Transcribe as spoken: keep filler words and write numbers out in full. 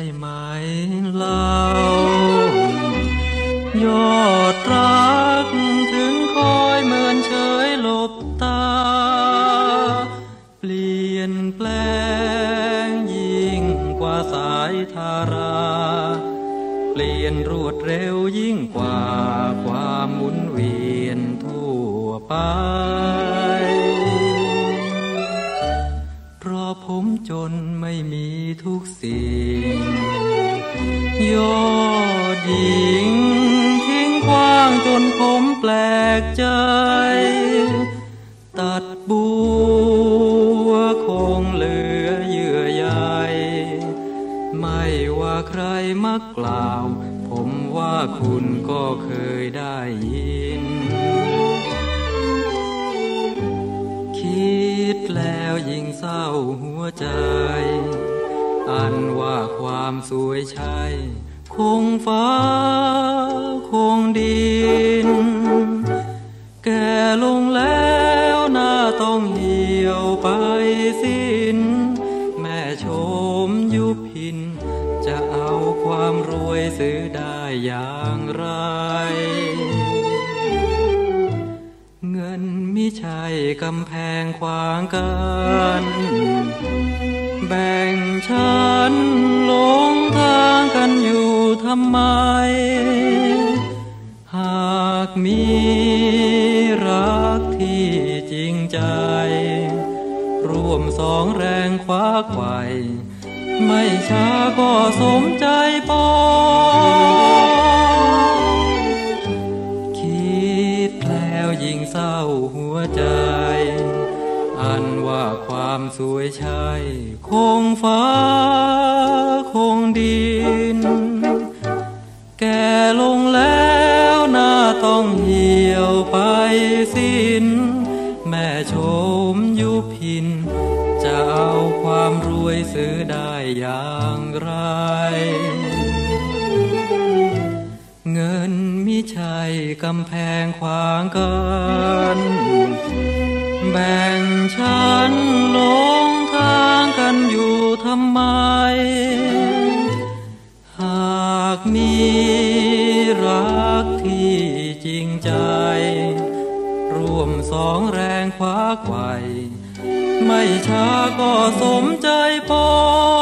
ไหมเล่ายอดรักถึงคอยเมินเฉยหลบตาเปลี่ยนแปลงยิ่งกว่าสายธาราเปลี่ยนรวดเร็วยิ่งกว่าความหมุนเวียนทั่วไปเพราะผมจนไม่มีทุกสิ่งยอดหญิงทิ้งขว้างจนผมแปลกใจตัดบัวคงเหลือเยื่อใยไม่ว่าใครมักกล่าวผมว่าคุณก็เคยได้ยินคิดแล้วยิ่งเศร้าหัวใจอันว่าความสวยใช่คงฟ้าคงดินแก่ลงแล้วหน้าต้องเหี่ยวไปสิ้นแม่ชมยุพินจะเอาความรวยซื้อได้อย่างไรเงินมิใช่กำแพงขวางกันแบ่งฉันหลงทางกันอยู่ทำไมหากมีรักที่จริงใจร่วมสองแรงคว้าไขว่ไม่ช้าก็สมใจปองคิดแล้วยิ่งเศร้าหัวใจอันว่าความสวยใช่คงฟ้าคงดินแก่ลงแล้วหน้าต้องเหี่ยวไปสิ้นแม่ชมยุพินจะเอาความรวยซื้อได้อย่างไรเงินมิใช่กำแพงขวางกันแบ่งฉันหลงทางกันอยู่ทำไมหากมีรักที่จริงใจร่วมสองแรงคว้าไขว่ไม่ช้าก็สมใจปอง